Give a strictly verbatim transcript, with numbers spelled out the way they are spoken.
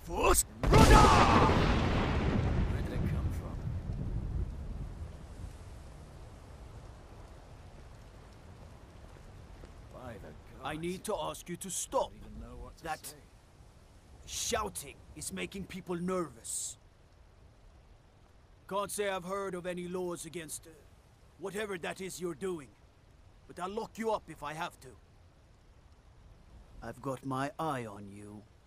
First, brother! Where did it come from? By the gods. I need to ask you to stop. I don't even know what to That say. shouting is making people nervous. Can't say I've heard of any laws against uh, whatever that is you're doing. But I'll lock you up if I have to. I've got my eye on you.